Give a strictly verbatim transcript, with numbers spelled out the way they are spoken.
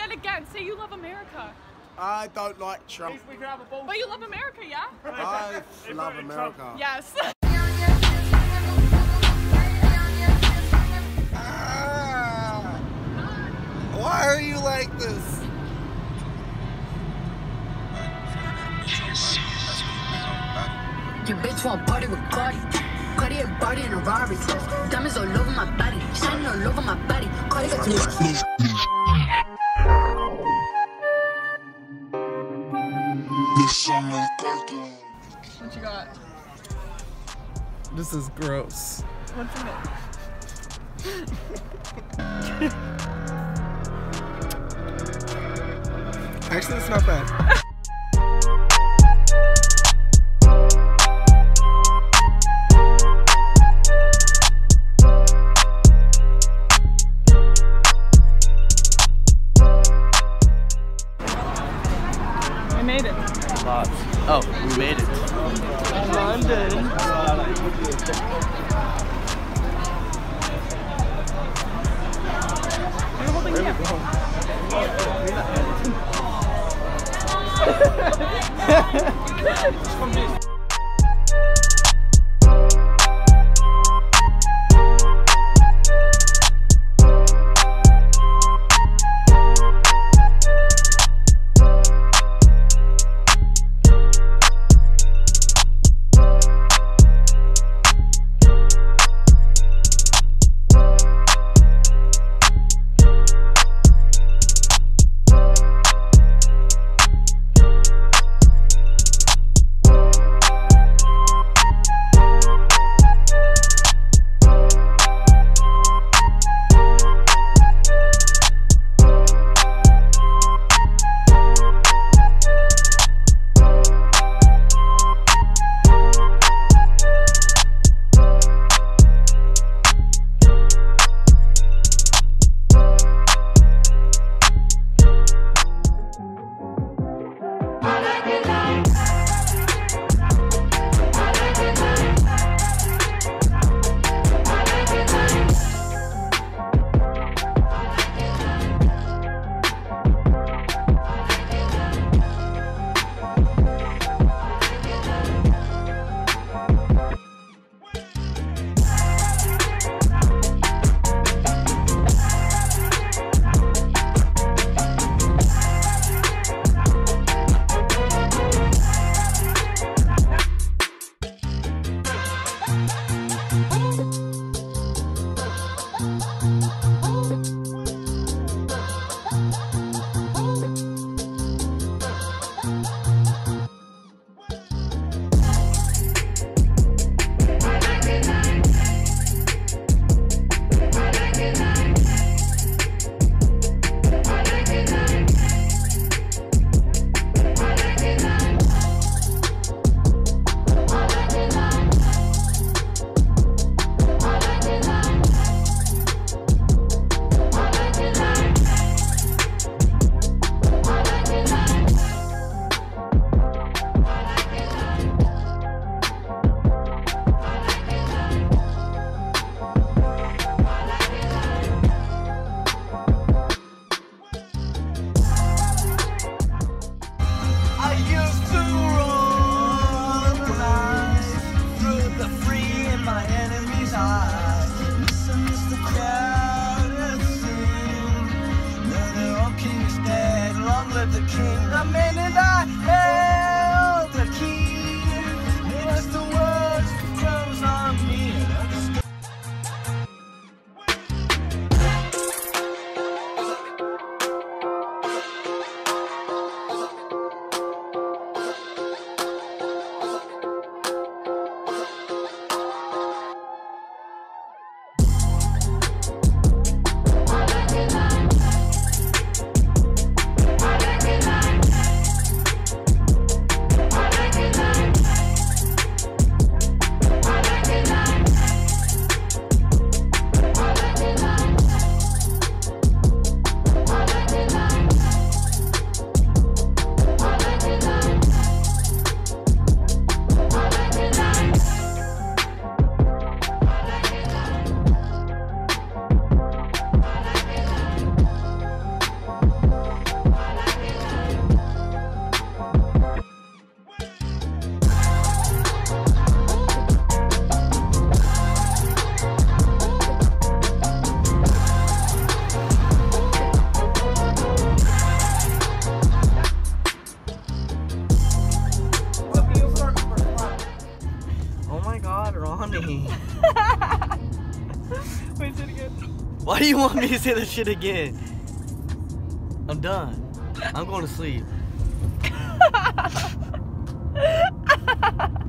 it again. Say you love America. I don't like Trump. But you love America, yeah? I love America. Yes. Ah, why are you like this? Your bitch won't party with Cardi. Cardi a party in a Rari. Diamonds all over my body. Shining all over my body. Cardi got too much. What you got? This is gross. What's in it? Actually, it's not bad. We made it. Lots. Oh, we made it. London. You're holding me up. do you want me to say that shit again? I'm done. I'm going to sleep.